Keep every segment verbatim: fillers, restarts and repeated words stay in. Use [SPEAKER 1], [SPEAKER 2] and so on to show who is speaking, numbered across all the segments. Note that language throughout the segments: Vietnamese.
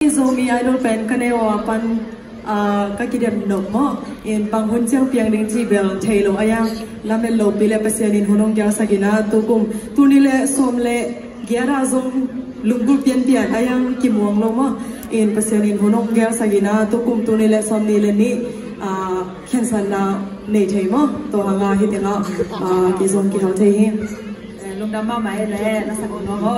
[SPEAKER 1] Zomi idol pen kanewa pan kakidem no mo in panghun siang piang ding ji bel thailo ayang lamel lo pile pasianin hunong gya sagina tukum tunile somle gyara zong lunggur pian pian ayang kimuang lo mo in pasianin hunong gya sagina tukum tunile somnile ni khensan na nei thei mo to hanga hitinga ki zong ki ho thei hi lungdam ma mai le na sakon no ho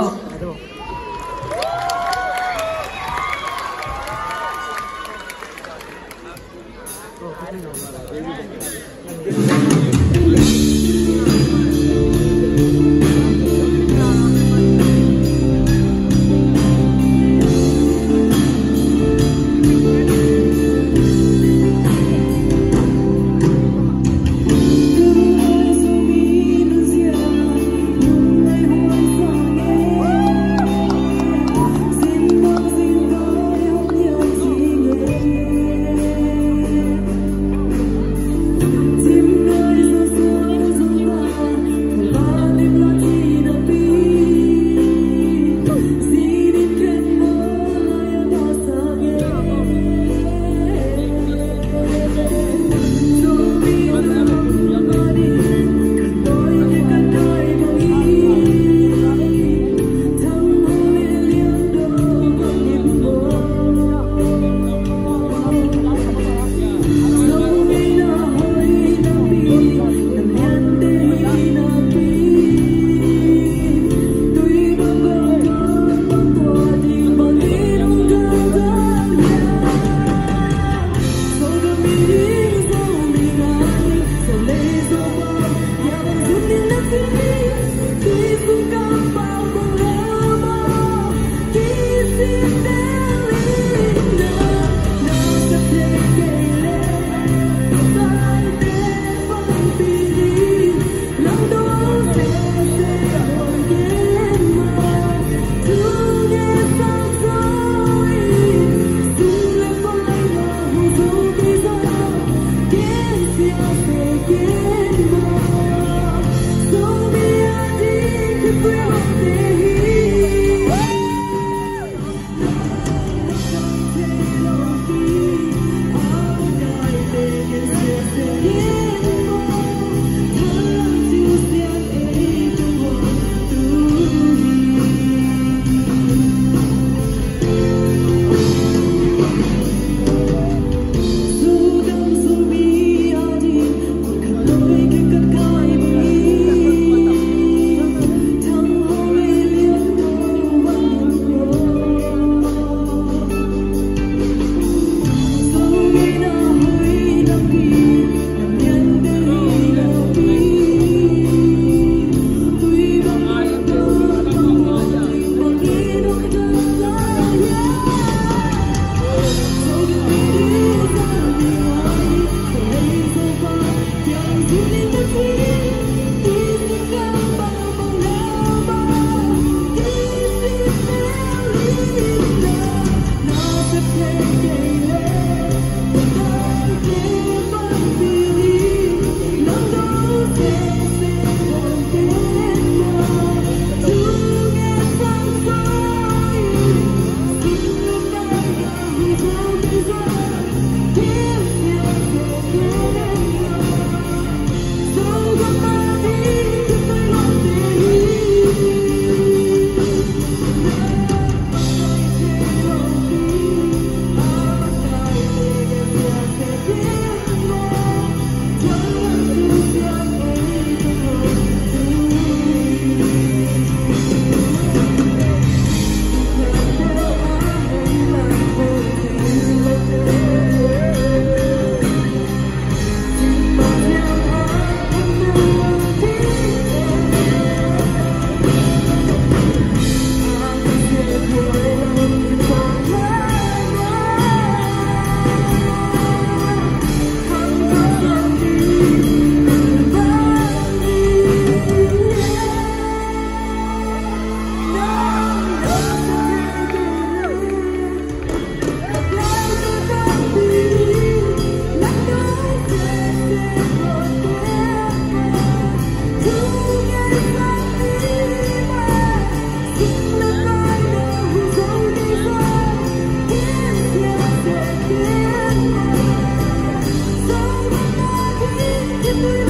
[SPEAKER 1] Hãy subscribe cho kênh Ghiền Mì Gõ để không bỏ lỡ